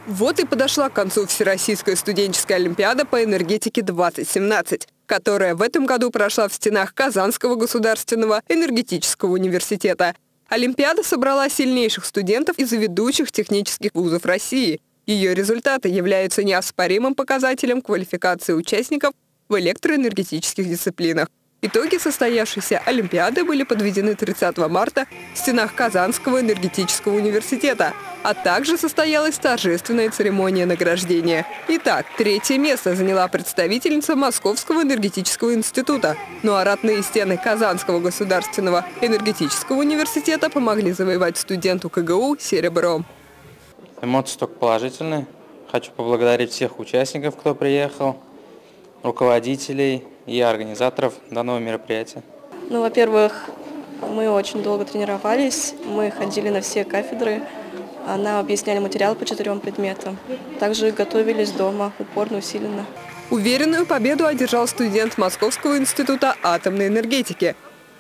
Вот и подошла к концу Всероссийская студенческая олимпиада по энергетике 2017, которая в этом году прошла в стенах Казанского государственного энергетического университета. Олимпиада собрала сильнейших студентов из ведущих технических вузов России. Ее результаты являются неоспоримым показателем квалификации участников в электроэнергетических дисциплинах. Итоги состоявшейся олимпиады были подведены 30 марта в стенах Казанского энергетического университета, а также состоялась торжественная церемония награждения. Итак, 3-е место заняла представительница Московского энергетического института. Ну а родные стены Казанского государственного энергетического университета помогли завоевать студенту КГУ серебро. Эмоции только положительные. Хочу поблагодарить всех участников, кто приехал, руководителей и организаторов данного мероприятия. Ну, во-первых, мы очень долго тренировались, мы ходили на все кафедры, нам объясняли материал по 4 предметам. Также готовились дома, упорно, усиленно. Уверенную победу одержал студент Московского института атомной энергетики.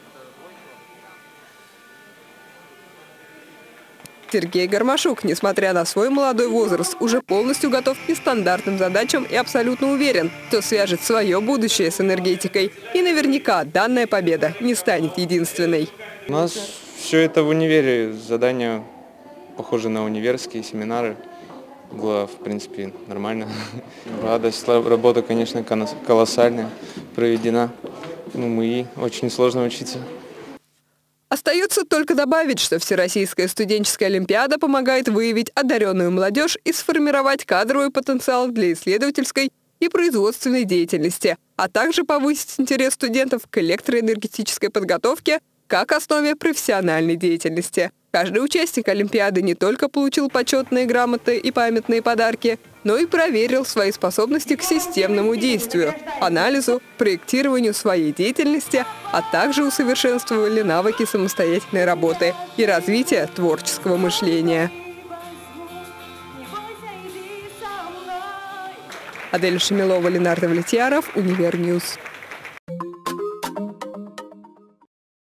Сергей Гармашук, несмотря на свой молодой возраст, уже полностью готов к нестандартным задачам и абсолютно уверен, что свяжет свое будущее с энергетикой. И наверняка данная победа не станет единственной. У нас все это в универе, задания похожи на универские семинары. Было, в принципе, нормально. Радость, работа, конечно, колоссальная проведена. И очень сложно учиться. Остается только добавить, что Всероссийская студенческая олимпиада помогает выявить одаренную молодежь и сформировать кадровый потенциал для исследовательской и производственной деятельности, а также повысить интерес студентов к электроэнергетической подготовке как основе профессиональной деятельности. Каждый участник олимпиады не только получил почетные грамоты и памятные подарки, но и проверил свои способности к системному действию, анализу, проектированию своей деятельности, а также усовершенствовали навыки самостоятельной работы и развития творческого мышления. Адель Шамилова, Ленардо Влетьяров, Универньюз.